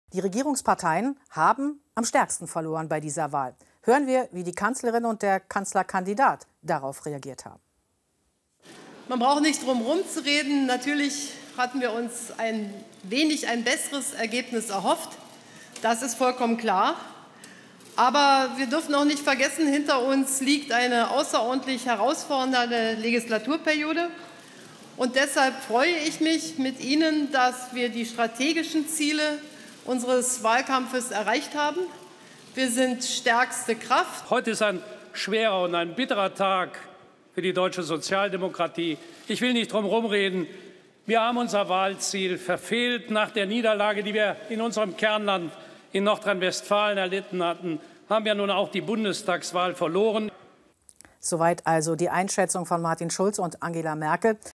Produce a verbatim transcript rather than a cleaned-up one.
Die Regierungsparteien haben am stärksten verloren bei dieser Wahl. Hören wir, wie die Kanzlerin und der Kanzlerkandidat darauf reagiert haben. Man braucht nicht drum herum zu reden. Natürlich hatten wir uns ein wenig ein besseres Ergebnis erhofft. Das ist vollkommen klar. Aber wir dürfen auch nicht vergessen, hinter uns liegt eine außerordentlich herausfordernde Legislaturperiode. Und deshalb freue ich mich mit Ihnen, dass wir die strategischen Ziele unseres Wahlkampfes erreicht haben. Wir sind stärkste Kraft. Heute ist ein schwerer und ein bitterer Tag für die deutsche Sozialdemokratie. Ich will nicht drum herum reden. Wir haben unser Wahlziel verfehlt. Nach der Niederlage, die wir in unserem Kernland in Nordrhein-Westfalen erlitten hatten, haben wir nun auch die Bundestagswahl verloren. Soweit also die Einschätzung von Martin Schulz und Angela Merkel.